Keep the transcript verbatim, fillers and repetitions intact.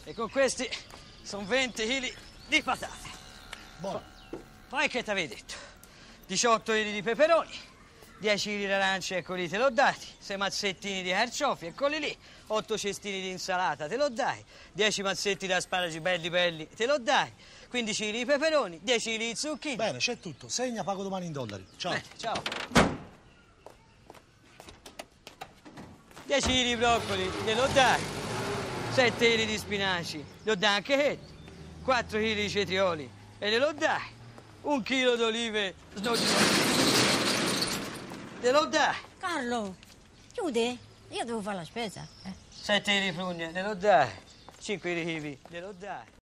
E con questi sono venti chili di patate. Buono. Poi che ti avevi detto? diciotto chili di peperoni, dieci chili di arance, eccoli te l'ho dati, sei mazzettini di carciofi, eccoli lì, otto cestini di insalata, te l'ho dai, dieci mazzetti di asparagi belli belli, te l'ho dai, quindici chili di peperoni, dieci chili di zucchine. Bene, c'è tutto. Segna, pago domani in dollari. Ciao. Bene, ciao. dieci chili di broccoli, te l'ho dai, sette chili di spinaci, te l'ho dai anche che, quattro chili di cetrioli, e te l'ho dai, un chilo di olive snocciolate, te l'ho dai. Carlo, chiudi? Io devo fare la spesa. Eh. sette chili di prugne, te l'ho dai, cinque chili di kiwi, te l'ho dai.